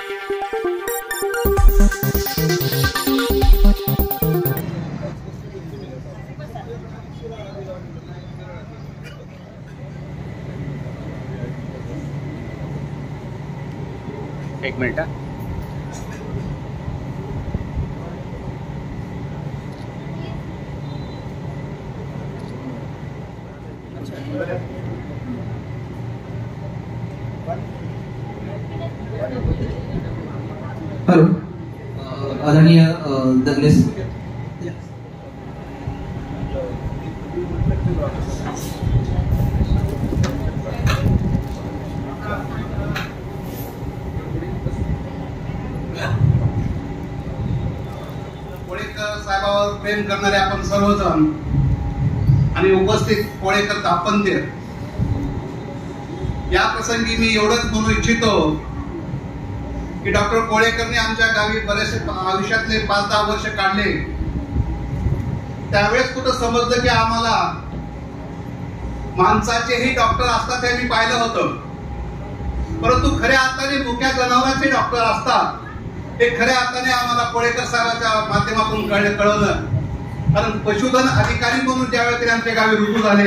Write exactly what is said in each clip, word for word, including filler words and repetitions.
एक minute. Hello, आदरणीय दगलेस साहेबांवर प्रेम करणारे आपण सर्वजण आणि उपस्थित कोळेकर दाम्पत्य, या प्रसंगी मी एवढंच म्हणू इच्छितो की डॉक्टर कोळेकरने आमच्या गावी बरेचसे आयुष्यातले पाच दहा वर्ष काढले. त्यावेळेस कुठं समजलं की आम्हाला माणसाचेही डॉक्टर असतात हे मी पाहिलं होतं, परंतु खऱ्या अर्थाने मुक्या जनावरांचे डॉक्टर असतात हे खऱ्या अर्थाने आम्हाला कोळेकर साहेबांच्या माध्यमातून कळलं. कारण पशुधन अधिकारी म्हणून ज्यावेळेस ते आमच्या गावी रुजू झाले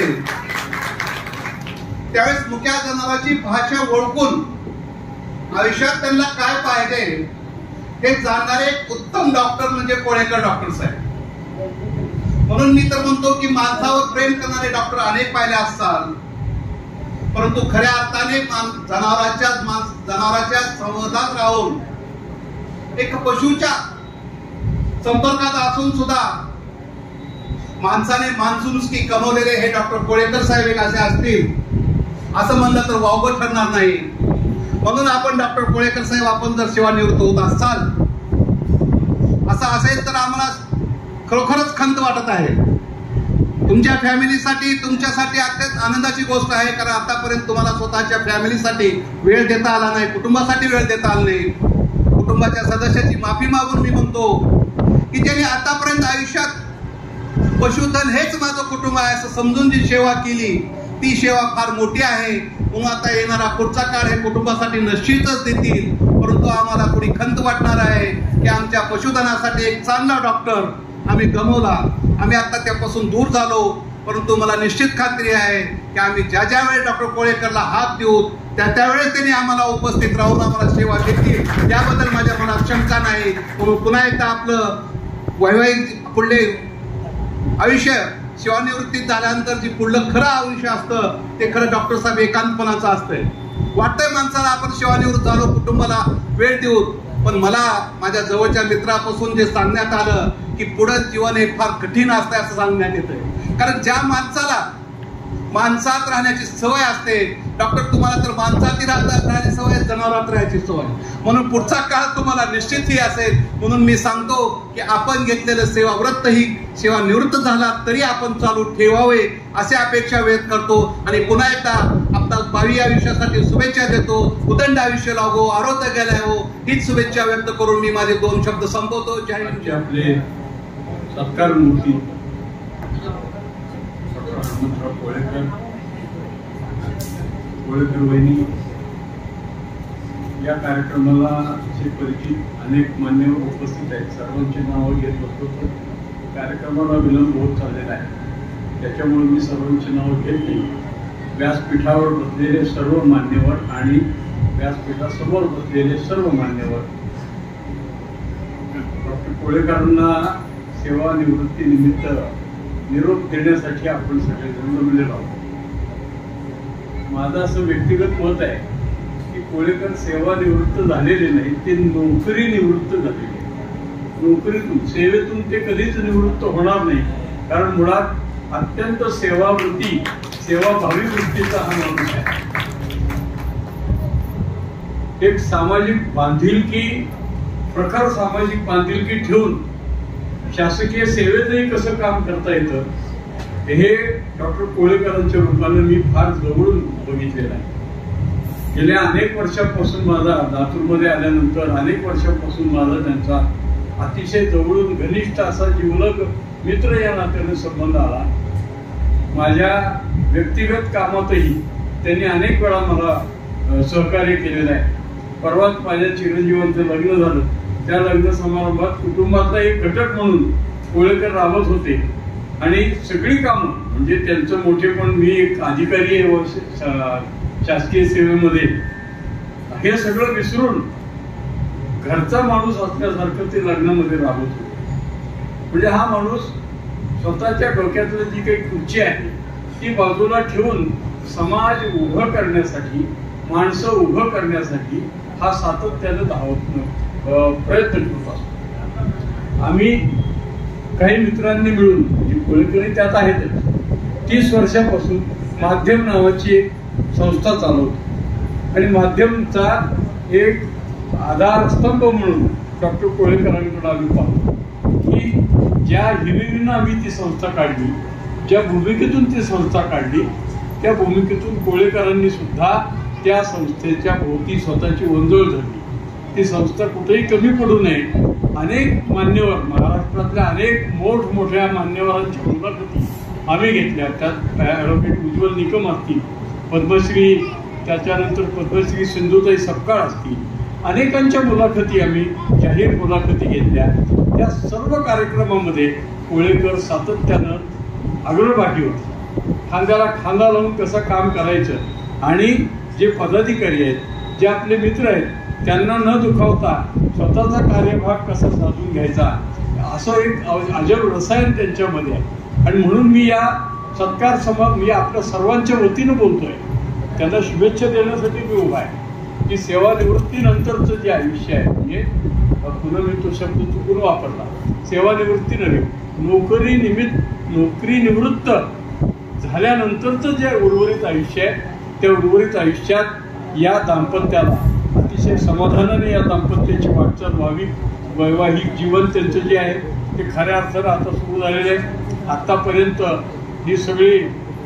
त्यावेळेस मुक्या जनावरांची भाषा ओळखून आयुष्यात त्यांना काय पाहिजे हे जाणणारे उत्तम डॉक्टर म्हणजे कोळेकर डॉक्टर साहेब. म्हणून मी तर म्हणतो की माणसावर प्रेम करणारे डॉक्टर अनेक पाहिले असतात, परंतु खऱ्या अर्थाने जनावरांच्या जनावरांच्या संवादात राहून एक पशुच्या संपर्कात असून सुद्धा माणसाने माणसुनुसकी कमवलेले हे डॉक्टर कोळेकर साहेब एक असे असतील असं म्हणलं तर वावगं ठरणार नाही. म्हणून आपण डॉक्टर कोळेकर साहेब आपण जर सेवानिवृत्त होत असाल असं असेल तर आम्हाला खरोखरच खंत वाटत आहे. तुमच्या फॅमिलीसाठी तुमच्यासाठी अत्यंत आनंदाची गोष्ट आहे, कारण आतापर्यंत तुम्हाला स्वतःच्या फॅमिलीसाठी वेळ देता आला नाही, कुटुंबासाठी वेळ देता आला नाही. कुटुंबाच्या सदस्याची माफी मागून मी म्हणतो की ज्यांनी आतापर्यंत आयुष्यात पशुधन हेच माझं कुटुंब आहे असं समजून जी सेवा केली ती सेवा फार मोठी आहे. म्हणून आता येणारा पुढचा काळ हे कुटुंबासाठी निश्चितच देतील, परंतु आम्हाला थोडी खंत वाटणार आहे की आमच्या पशुधनासाठी एक चांगला डॉक्टर आम्ही गमावला. आम्ही आता त्यापासून दूर झालो, परंतु मला निश्चित खात्री आहे की आम्ही ज्या ज्या वेळेस डॉक्टर कोळेकरला हात देऊ त्या त्यावेळेस त्यांनी आम्हाला उपस्थित राहून आम्हाला सेवा देतील याबद्दल माझ्या मनात शंका नाही. म्हणून पुन्हा एकदा आपलं वैवाहिक पुढले आयुष्य सेवानिवृत्तीत झाल्यानंतर जे पुढलं खरं आयुष्य असतं ते खरं डॉक्टर साहेब एकांतपणाचं असतंय. वाटतंय माणसाला आपण सेवानिवृत्त झालो कुटुंबाला वेळ देऊ, पण मला माझ्या जवळच्या मित्रापासून जे सांगण्यात आलं की पुढं जीवन हे फार कठीण असतंय असं सांगण्यात येतंय. कारण ज्या माणसाला माणसात राहण्याची सवय असते, डॉक्टर तुम्हाला तर माणसात राहण्याची सवय, जनावरात राहण्याची सवय, म्हणून पुढचा काळ तुम्हाला निश्चित ही असेल. म्हणून मी सांगतो की आपण घेतलेलं सेवाव्रत ही सेवानिवृत्त झाला तरी आपण चालू ठेवावे अशी अपेक्षा व्यक्त करतो. आणि पुन्हा एकदा आपल्या भावी आयुष्यासाठी शुभेच्छा देतो. उदंड आयुष्य लाभो, आरोग्य गेला हो हीच शुभेच्छा व्यक्त करून मी माझे दोन शब्द संपवतो. जय हिंद. आपले सत्कार मूर्ती कोळेकर कोळेकर वहिनी या कार्यक्रमाला असे परिचित अनेक मान्यवर उपस्थित आहेत. सर्वांची नावं घेत होतो तर कार्यक्रमाला विलंब होत चाललेला आहे, त्याच्यामुळे मी सर्वांची नावं घेत नाही. व्यासपीठावर बसलेले सर्व मान्यवर आणि व्यासपीठासमोर बसलेले सर्व मान्यवर, डॉक्टर कोळेकरांना सेवानिवृत्तीनिमित्त निरोप देण्यासाठी आपण सगळेजण जमलेलो आहोत. माझं असं व्यक्तिगत मत आहे की कोळेकर सेवानिवृत्त झालेले नाही, ते नोकरी निवृत्त झालेले. नोकरीतून सेवेतून ते कधीच निवृत्त होणार नाही, कारण मुळात अत्यंत सेवावृत्ती सेवाभावी वृत्तीचा हा माणूस आहे. एक सामाजिक बांधिलकी, प्रखर सामाजिक बांधिलकी ठेवून शासकीय सेवेतही कसं काम करता येतं हे डॉक्टर कोळेकरांच्या रूपाने मी फार जवळून बघितलेलं आहे. गेल्या अनेक वर्षांपासून माझा लातूरमध्ये आल्यानंतर अनेक वर्षांपासून माझा त्यांचा अतिशय जवळून घनिष्ठ असा जिवलग मित्र या नात्याने संबंध आला. माझ्या व्यक्तिगत कामातही त्यांनी अनेक वेळा मला सहकार्य केलेलं आहे. परवाच माझ्या चिरंजीवांचं लग्न झालं. त्या लग्न समारंभात कुटुंबातला एक घटक म्हणून कोळेकर राबत होते आणि सगळी कामं म्हणजे त्यांचं मोठेपण, मी एक अधिकारी आहे शासकीय सेवेमध्ये, हे सगळं विसरून घरचा माणूस असल्यासारखं ते लग्नामध्ये राबत होते. म्हणजे हा माणूस स्वतःच्या डोक्यातलं जी काही खुर्ची आहे ती बाजूला ठेवून समाज उभं करण्यासाठी, माणसं उभं करण्यासाठी हा सातत्यानं धावत प्रयत्न करत असतो. आम्ही काही मित्रांनी मिळून, म्हणजे कोळेकरी त्यात आहेतच, तीस वर्षापासून माध्यम नावाची एक संस्था चालवतो आणि माध्यमचा एक आधारस्तंभ म्हणून डॉक्टर कोळेकरांकडे आम्ही पाहतो की ज्या हिरिरीनं आम्ही ती संस्था काढली, ज्या भूमिकेतून ती संस्था काढली, त्या भूमिकेतून कोळेकरांनी सुद्धा त्या संस्थेच्या भोवती स्वतःची वंजळ धरली. ती संस्था कुठेही कमी पडू नये. अनेक मान्यवर, महाराष्ट्रातल्या अनेक मोठमोठ्या मान्यवरांच्या मुलाखती आम्ही घेतल्या. त्यात ॲडव्होकेट उज्ज्वल निकम असतील, पद्मश्री, त्याच्यानंतर पद्मश्री सिंधुताई सपकाळ असतील, अनेकांच्या मुलाखती आम्ही जाहीर मुलाखती घेतल्या. त्या सर्व कार्यक्रमामध्ये कोळेकर सातत्यानं अग्रभागी होते. खांद्याला खांदा लावून कसं काम करायचं आणि जे पदाधिकारी आहेत, जे आपले मित्र आहेत, त्यांना न दुखावता स्वतःचा कार्यभाग कसा साधून घ्यायचा, असं एक अजब रसायन त्यांच्यामध्ये आहे. आणि म्हणून मी या सत्कार सभा मी आपल्या सर्वांच्या वतीनं बोलतोय, त्यांना शुभेच्छा देण्यासाठी मी उभा आहे की सेवानिवृत्तीनंतरचं जे आयुष्य आहे, म्हणजे पुन्हा मी तो शब्द चुकून वापरला, सेवानिवृत्ती नव्हे, नोकरी निमित्त नोकरी निवृत्त झाल्यानंतरचं जे उर्वरित आयुष्य आहे, त्या उर्वरित आयुष्यात या दाम्पत्याला अतिशय समाधानाने या दाम्पत्याची वाटचाल व्हावी. वैवाहिक जीवन त्यांचं जे आहे ते खऱ्या अर्थानं आता सुरू झालेलं आहे. आत्तापर्यंत ही सगळी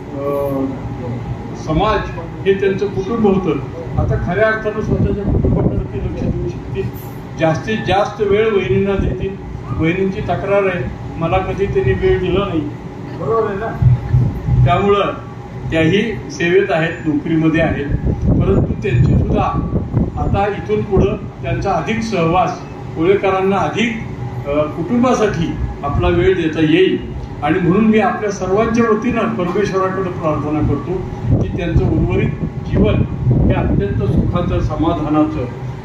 समाज हे त्यांचं कुटुंब होतं. आता खऱ्या अर्थानं स्वतःच्या कुटुंबाकडे ते लक्ष देऊ शकतील, जास्तीत जास्त वेळ वहिनींना देतील. वहिनींची तक्रार आहे, मला कधी त्यांनी वेळ दिला नाही, बरोबर आहे ना. त्यामुळं त्याही सेवेत आहेत, नोकरीमध्ये आहेत, परंतु त्यांची सुद्धा आता इथून पुढं त्यांचा अधिक सहवास, कोळेकरांना अधिक कुटुंबासाठी आपला वेळ देता येईल. आणि म्हणून मी आपल्या सर्वांच्या वतीनं परमेश्वराकडे प्रार्थना करतो की त्यांचं उर्वरित जीवन हे अत्यंत सुखाचं, समाधानाचं,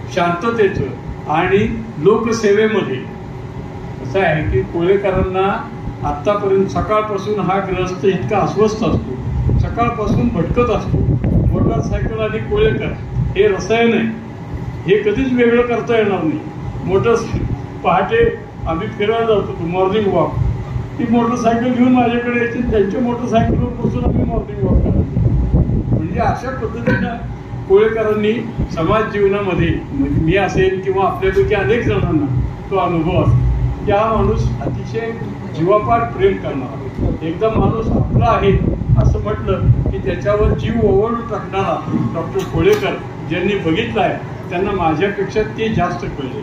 शांततेचं आणि लोकसेवेमध्ये. असं आहे की कोळेकरांना आत्तापर्यंत सकाळपासून हा ग्रस्त इतका अस्वस्थ असतो, सकाळपासून भटकत असतो. मोटरसायकल आणि कोळेकर हे रसायन आहे, हे कधीच वेगळं करता येणार नाही. मोटरसायकल पहाटे आम्ही फिरायला जात होतो, मॉर्निंग वॉक, ती मोटरसायकल घेऊन माझ्याकडे यायची, त्यांच्या मोटरसायकलवर बसून आम्ही मॉर्निंग वॉक करायचो. म्हणजे अशा पद्धतीनं कोळेकरांनी समाज जीवनामध्ये, मी असेल किंवा आपल्यापैकी अनेक जणांना तो अनुभव असतो की हा माणूस अतिशय जीवापाड प्रेम करणारा, एकदा माणूस आपला आहे असं म्हटलं की त्याच्यावर जीव ओवळून टाकणारा डॉक्टर कोळेकर ज्यांनी बघितलं आहे त्यांना माझ्यापेक्षा ते जास्त कळले.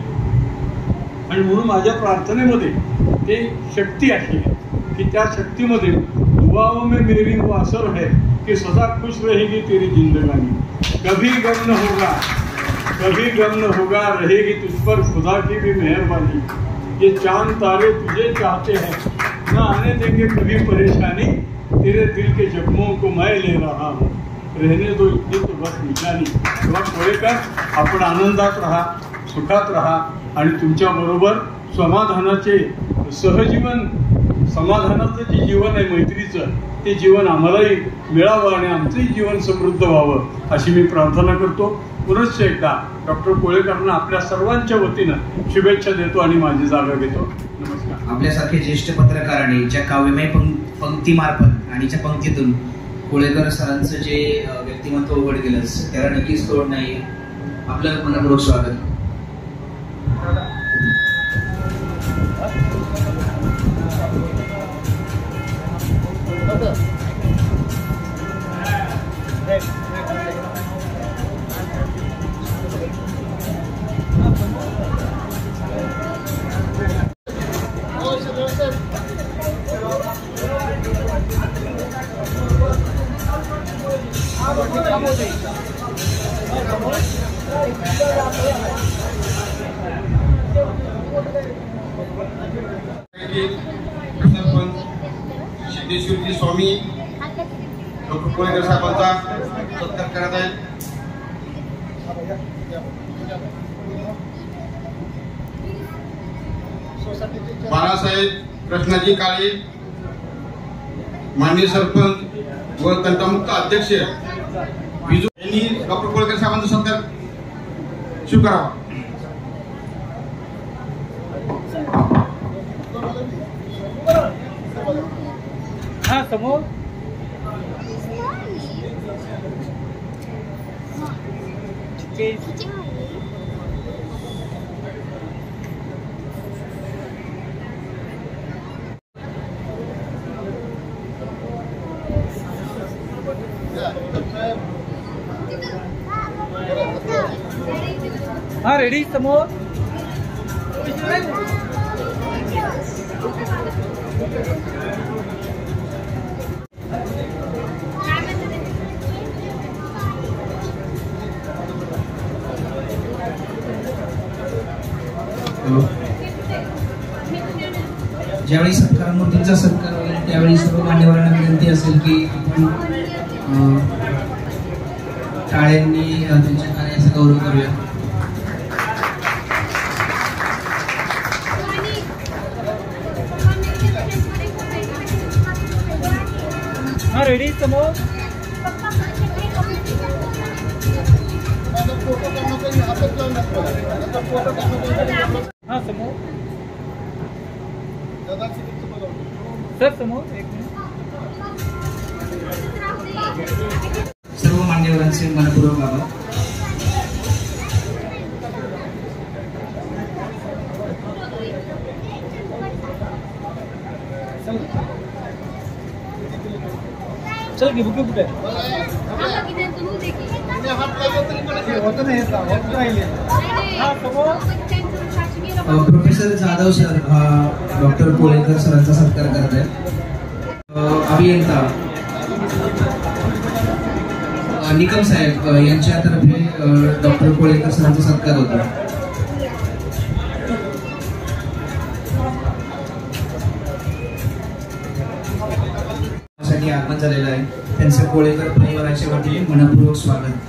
आणि म्हणून माझ्या प्रार्थनेमध्ये ते शक्ती अशी आहे की त्या शक्तीमध्ये दुआओं में मेरी वो असर है कि सदा खुश रहेगी तेरी जिंदगानी, कभी गम न होगा, कभी गम न होगा, रहेगी तुझ पर खुदा की भी मेहरबानी, ये चांद तारे तुझे चाहते हैं, न आने देंगे कभी परेशानी, तेरे दिल के जख्मों को मैं ले रहा हूँ, रहने दो इतनी तो बस निशानी. तेव्हा कोळेकर, आपण आनंदात राहा, सुखात राहा आणि तुमच्याबरोबर समाधानाचे सहजीवन, समाधानाचं जे जीवन आहे, मैत्रीचं, ते जीवन आम्हालाही मिळावं आणि आमचंही जीवन समृद्ध व्हावं अशी मी प्रार्थना करतो. पुनश्च एकदा डॉक्टर कोळेकरांना आपल्या सर्वांच्या वतीनं शुभेच्छा देतो आणि माझी जागा घेतो. नमस्कार. आपल्यासारखे ज्येष्ठ पत्रकारांनी ज्या काव्यमय पंक्तीमार्फत आणि ज्या पंक्तीतून कोळेकर सरांचं जे व्यक्तिमत्व उघड केलं त्याला नक्कीच तोड नाही. आपलं मनपूर्वक स्वागत. Vamos, vamos. सरपंच सिद्धेश्वरजी स्वामी डॉक्टर कोळेकर साहेबांचा सत्कार करत आहेत. बाळासाहेब कृष्णाजी काळे माननीय सरपंच व तंटामुक्त अध्यक्ष यांनी डॉक्टर कोळेकर साहेबांचा सत्कार स्वीकारावा. हा समोर हा रेडी समोर ज्यावेळी सत्कार मूर्तींचा सत्कार होईल त्यावेळी सर्व मान्यवरांना विनंती असेल की आपण टाळ्यांनी त्यांच्या कार्याचा गौरव करूया. हा रेडी समोर हा समोर सर समोर एक मिनिट. सर्व मान्यवरांचे मनपूर्वक आभार. चल की बुके कुठे होत नाही हा समोर professor Jadhav sir doctor Kolekar सरांचा सत्कार करत आहेत. अभियंता निकम साहेब यांच्यातर्फे डॉक्टर कोळेकर सरांचा सत्कार होता. साठी आगमन झालेलं आहे. त्यांचं कोळेकर परिवाराच्या वतीने मनपूर्वक स्वागत.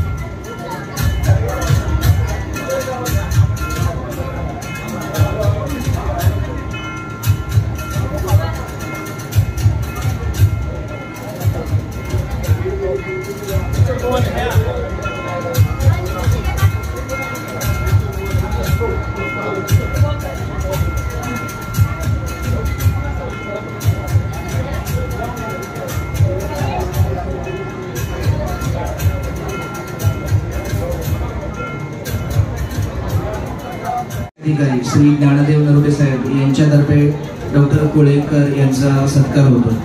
अधिकारी श्री ज्ञानदेव नरोडे साहेब यांच्यातर्फे डॉक्टर कोळेकर यांचा सत्कार होतो.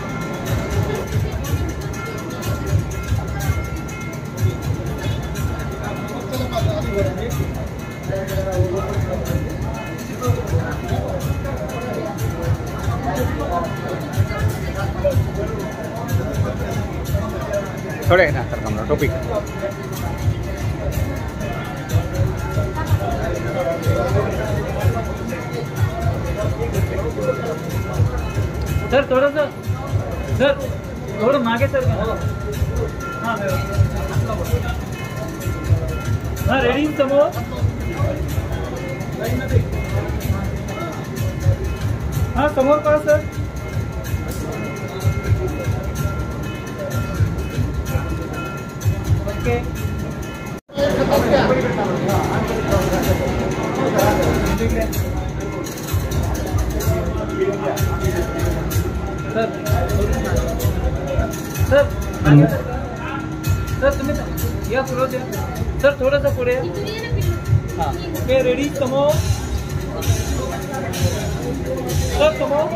थोडे ना तर कमरा टॉपिक सर थोडस सर थोडं मागे सर हा हा रेडी समोर हा समोर पहा sir. Okay sir sir sir तुम्ही या पुढे सर थोडंसं पुढे हां ओके रेडी समोर सर समोर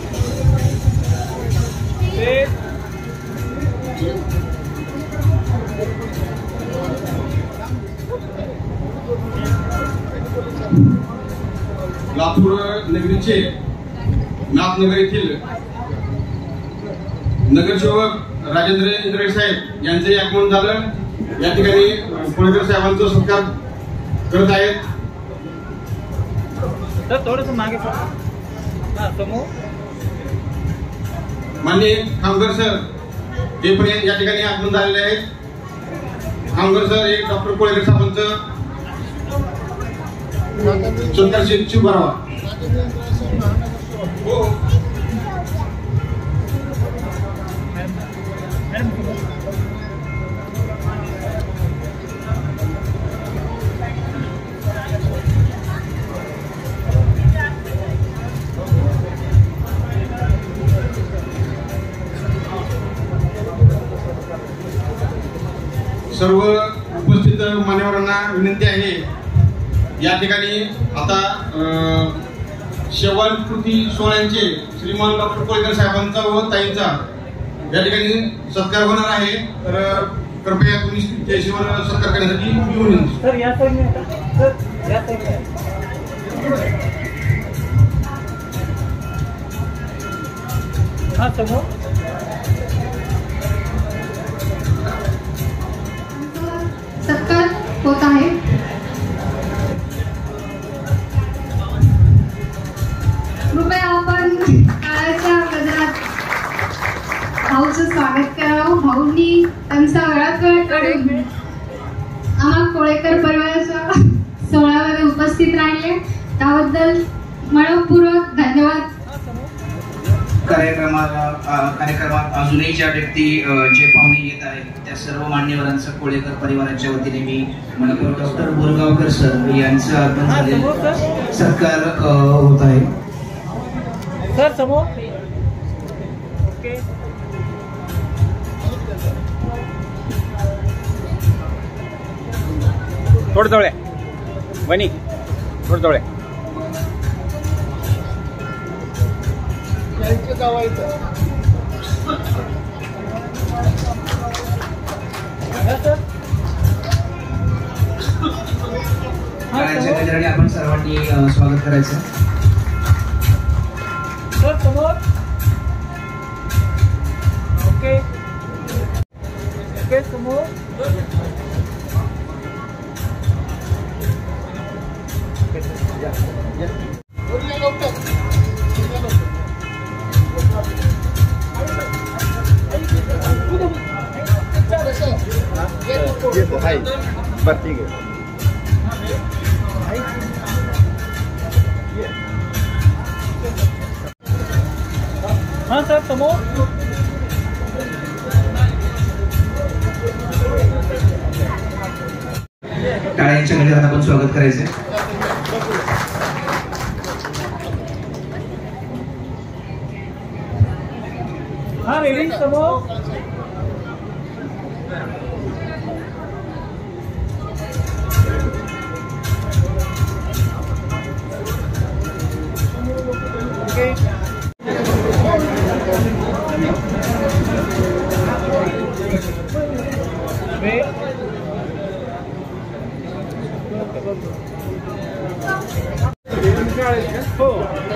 लातूर नगरीचे नाथनगर येथील नगरसेवक राजेंद्र इंद्रे साहेब यांचे आगमन झालं. या ठिकाणी कोळेकर साहेबांचा सत्कार करत आहेत. सर थोडस मागे हा समोर. माननीय खामकर सर हे पण या ठिकाणी आगमन झालेले आहेत. खामकर सर हे डॉक्टर कोळेकर साहेबांचं सत्कार स्वीकारावा. हो सर्व उपस्थित मान्यवरांना विनंती आहे, या ठिकाणी आता शेवाळकृती सोहळ्यांचे श्रीमान डॉक्टर कोळेकर साहेबांचा व ताईंचा या ठिकाणी सत्कार होणार आहे. तर कृपया तुम्ही त्याशिवाय सत्कार करण्यासाठी येऊन येईल. सर या साईडने सर या साईडने हा समोर. सत्कार होत आहे. कृपया आपण टाळ्याच्या गजरात भाऊचं स्वागत करावं. भाऊंनी त्यांचा वेळात वेळ काढून आम्हा कोळेकर परिवाराच्या सोहळ्यामध्ये उपस्थित राहिले त्याबद्दल मनपूर्वक धन्यवाद. कार्यक्रमाला कार्यक्रमात अजूनही ज्या व्यक्ती जे पाहुणे येत आहेत त्या सर्व मान्यवरांचा कोळेकर परिवाराच्या वतीने मी मनपूर्वक डॉक्टर बोरगावकर सर यांचं आगमन झाले सत्कार होत आहे. सर समोर. ओके थोडं जवळ वनी थोडं जवळ. टाळ्यांच्या गजराने आपण सर्वांनी स्वागत करायचं. सर समोर. ओके ओके समोर. बरं ठीक आहे. हाँ सर समोर. टाळ्यांच्या गजरात आपण स्वागत करायचं. हाँ रेडी समोर. ओके हो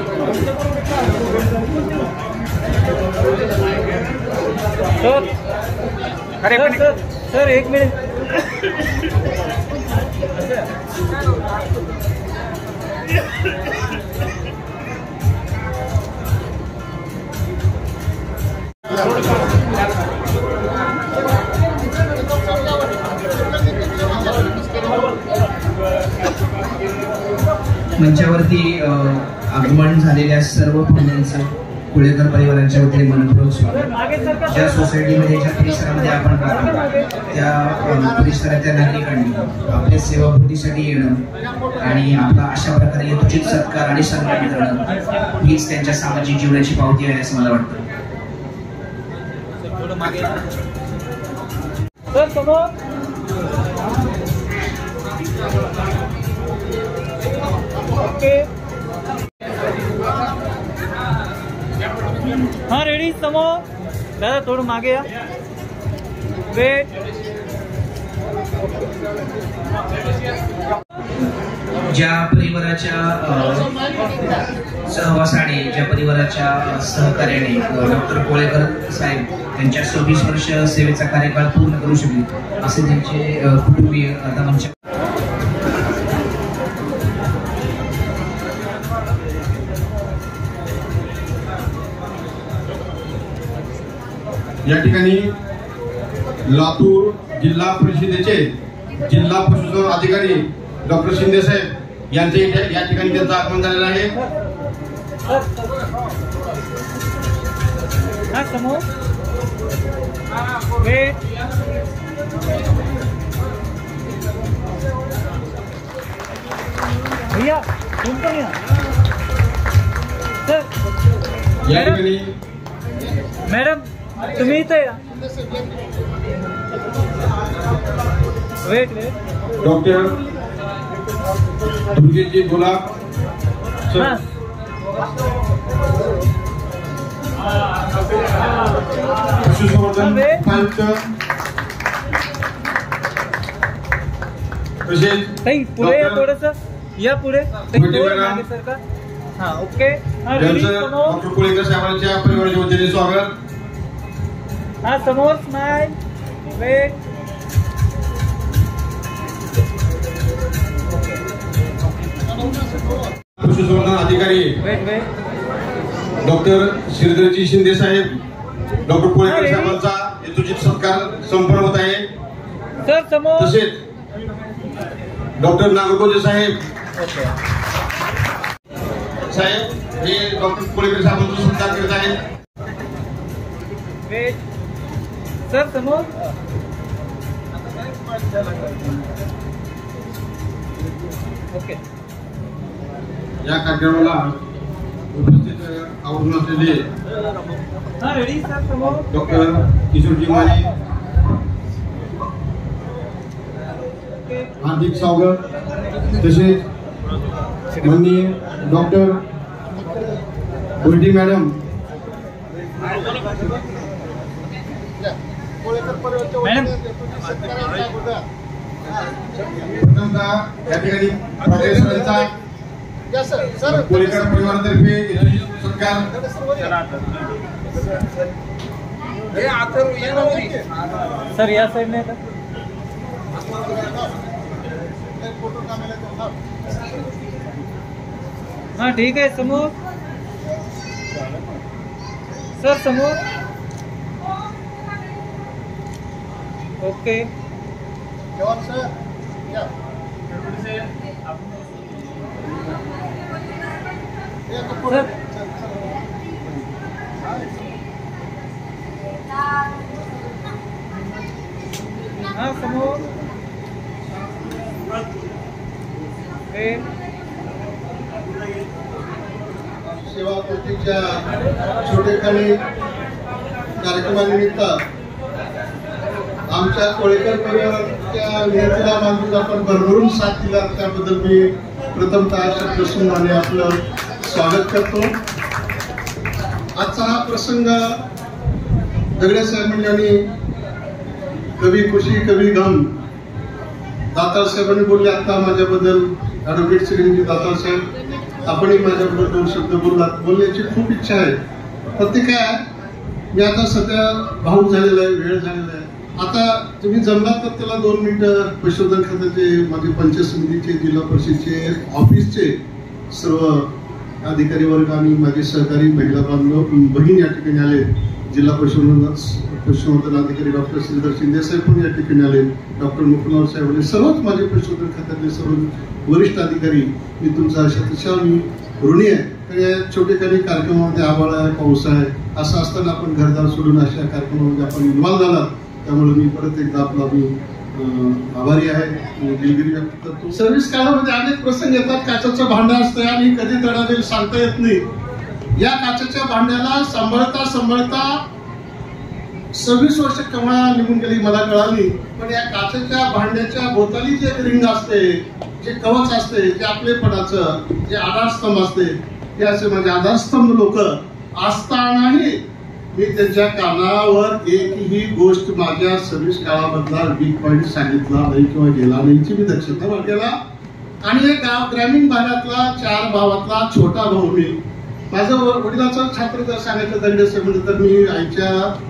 सर. अरे सर सर सर एक मिनिट. मंचावरती आगमन झालेल्या सर्व पाहुण्यांचं कोळेकर परिवाराच्या वतीने मनपूर्वक स्वागत. ज्या सोसायटीमध्ये ज्या परिसरामध्ये आपण राहतो त्या परिसराच्या नागरिकांनी आपल्या सेवापूर्तीसाठी येणं आणि आपला अशा प्रकारे यथोचित सत्कार आणि सन्मान करणं हीच त्यांच्या सामाजिक जीवनाची पावती आहे असं मला वाटतं. सर समोर. ओके हाँ रेडी समोर. दादा थोडं मागे या. वेट. ज्या परिवाराच्या सहवासाने ज्या परिवाराच्या सहकार्याने डॉक्टर कोळेकर साहेब त्यांच्या सव्वीस वर्ष सेवेचा कार्यकाळ पूर्ण करू शकले असे त्यांचे अ, कुटुंबीय आता आमच्या या ठिकाणी लातूर जिल्हा परिषदेचे जिल्हा पशुसंवर्धन अधिकारी डॉक्टर शिंदे साहेब यांचे या ठिकाणी त्यांचं आगमन झालेलं आहे. हा समोर वेट भैया तुम पण या सर. या ठिकाणी मॅडम तुम्ही इथे या. वेट वेट डॉक्टर दुर्गेशजी गुलाब हा पशुसंवर्धन उपायुक्त तसेच ताई पुढे या थोडस या पुढे ताई पुढे थोडं बघा. मागे सरका. हा ओके हा रेडी त्यांचं समोर. डॉक्टर कोळेकर साहेबांच्या परिवाराच्या वतीने स्वागत. हा समोर स्माइल वेट पशुसंवर्धन अधिकारी वेट वेट डॉक्टर श्रीधरजी शिंदे साहेब डॉक्टर कोळेकर साहेबांचा यथोचित सत्कार संपन्न होत आहे. सर समोर. तसेच डॉक्टर नागरगोजे साहेब ओके साहेब हे डॉक्टर कोळेकर साहेबांचा सत्कार करत आहेत. वेट सर समोर. ओके या कार्यक्रमाला उपस्थित आवर्जून असलेले हा रेडी सर समोर. डॉक्टर किशोरजी माने हार्दिक स्वागत. तसेच माननीय डॉक्टर गोल्डी मॅडम मॅडम प्रथमतः या ठिकाणी प्रोफेसरांचा कोळेकर परिवारातर्फे यथोचित सत्कार. सर या साईडने येतात. हा ठीक आहे समोर. सर समोर. ओके सर हा समोर. वेट सेवा कृतीच्या छोटेखानी कार्यक्रमानिमित्त आमच्या कोळेकर परिवाराच्या विनंतीला मानून आपण भरभरून साथ दिला त्याबद्दल मी प्रथमतः शब्दसुमनाने आपलं स्वागत करतो. आजचा हा प्रसंग दगडे साहेब यांनी कवी खुशी कवी गम दातार साहेबांनी बोलले. आता माझ्याबद्दल ॲडव्होकेट श्रीमती दातार साहेब आपणही माझ्याबद्दल दोन शब्द बोललात. बोलण्याची खूप इच्छा आहे. पण ते काय मी आता सध्या भाऊक झालेला आहे, वेळ झालेला आहे. आता तुम्ही जमलात तर त्याला दोन मिनिटं पशुधन खात्याचे माझे पंचायत समितीचे जिल्हा परिषदचे ऑफिसचे सर्व अधिकारी वर्ग आणि माझे सहकारी महिला बांधव बहीण या ठिकाणी आले. जिल्हा पशुधन पशुसंवर्धन अधिकारी डॉक्टर श्रीधर शिंदे साहेब पण या ठिकाणी आले. डॉक्टर मुकुंदराव साहेब आले. सर्वच माझे पशुधन खात्यातले सर्व वरिष्ठ अधिकारी मी तुमचा अशा मी ऋणी आहे. तर या छोटेखानी कार्यक्रमामध्ये आभाळ आहे, पाऊस आहे, असं असताना आपण घरदार सोडून अशा कार्यक्रमामध्ये आपण इन्व्हॉल्व झाला. त्यामुळे मी परत एकदा आपला मी आभारी आहे, दिलगिरी व्यक्त करतो. सर्व्हिस काळामध्ये अनेक प्रसंग येतात. काचेचं भांडं असतं आणि कधी तडा देईल सांगता येत नाही. या काचेच्या भांड्याला सांभाळता सांभाळता सव्वीस वर्ष केव्हा निघून गेली मला कळाली. पण या काचेच्या भांड्याच्या भोवताली जे रिंग असते, जे कवच असते, जे आपलेपणाचं जे आधारस्तंभ असते, ते असे माझे आधारस्तंभ लोक असतानाही मी त्यांच्या कानावर एकही गोष्ट माझ्या सर्व्हिस काळामधला वीक पॉईंट सांगितला नाही किंवा गेला नाहीची मी दक्षता बाळगला. आणि एक गाव ग्रामीण भागातला चार भावातला छोटा भाऊ मी. माझं वडिलाचं छात्र जर सांगायचं दंड असेल म्हणजे तर मी आईच्या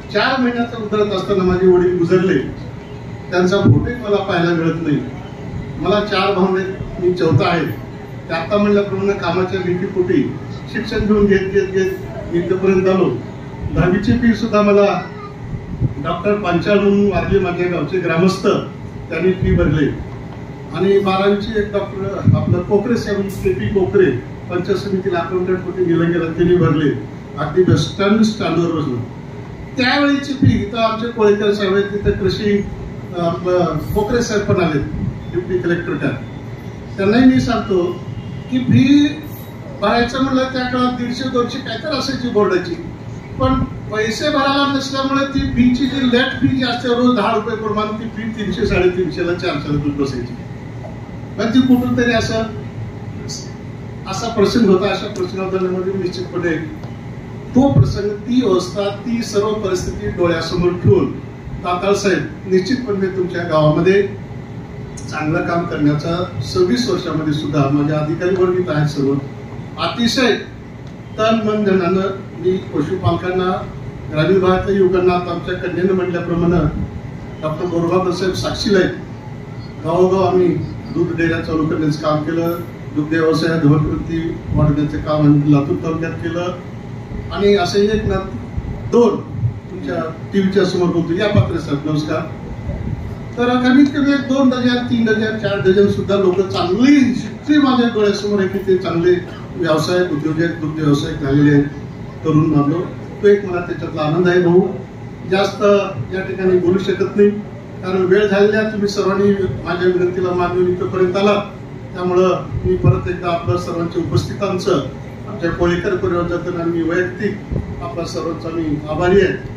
चार महिन्याचा उतरत असताना माझे वडील गुजरले. त्यांचा फोटोही मला पाहायला मिळत नाही. मला चार भावंडे, मी चौथा आहे. ते आता म्हणल्याप्रमाणे कामाच्या भीतीपोटी शिक्षण घेऊन घेत घेत घेत इथपर्यंत आलो. दहावीची फी सुद्धा मला डॉक्टर पांचाळ म्हणून वारली माझ्या गावचे ग्रामस्थ त्यांनी फी भरली. आणि बारावीची एक डॉक्टर आपलं कोकरे साहेब के पी कोकरे पंचायत समितीला अकाउंटंट होते गेलं गेलं त्यांनी भरले. अगदी बस स्टँड स्टँडवर बसलो. त्यावेळीची फी तर आमचे कोळेकर साहेब आहेत, तिथे कृषी कोकरे साहेब पण आले डिप्टी कलेक्टर का. त्यांनाही मी सांगतो की फी भरायचं म्हणलं त्या काळात दीडशे दोनशे काय तर असायची बोर्डाची, पण पैसे भरायला नसल्यामुळे ती फीची जी लेट फी जी असते रोज दहा रुपये प्रमाणे ती फी तीनशे साडेतीनशेला चारशे रुपये बसायची. पण ती कुठून तरी असं असा प्रसंग होता. अशा प्रसंगामध्ये निश्चितपणे तो प्रसंग, ती अवस्था, ती सर्व परिस्थिती डोळ्यासमोर ठेवून ताताळ साहेब निश्चितपणे तुमच्या गावामध्ये चांगलं काम करण्याचा सव्वीस वर्षामध्ये सुद्धा माझ्या अधिकारी वर्गीत आहेत सर्व अतिशय तन मन धनानं मी पशुपालकांना, ग्रामीण भागातल्या युवकांना आमच्या कन्यानं म्हटल्याप्रमाणे डॉक्टर बोरगावकर साहेब साक्षीला आहेत. गावोगाव आम्ही दूध डेऱ्या चालू करण्याचं काम केलं. दुग्ध व्यवसायात धोरणकृती वाढवण्याचं काम आम्ही लातूर तालुक्यात केलं. आणि असे एक ना दोन तुमच्या टीव्हीच्या समोर बोलतो या पात्र साहेब नमस्कार. तर कमीत कमी एक दोन डझन तीन डझन चार डझन सुद्धा लोक चांगली शिक्षी माझ्या डोळ्यासमोर आहे की ते चांगले व्यावसायिक उद्योजक दुग्ध व्यावसायिक झालेले आहेत तरुण मानलो. तो एक मला त्याच्यातला आनंद आहे. भाऊ जास्त या ठिकाणी बोलू शकत नाही कारण वेळ झालेल्या तुम्ही सर्वांनी माझ्या विनंतीला मान देऊन इथपर्यंत आला. त्यामुळं मी परत एकदा आपल्या सर्वांच्या उपस्थितांचं आमच्या कोळेकर परिवारातून मी वैयक्तिक आपल्या सर्वांचा मी आभारी आहे.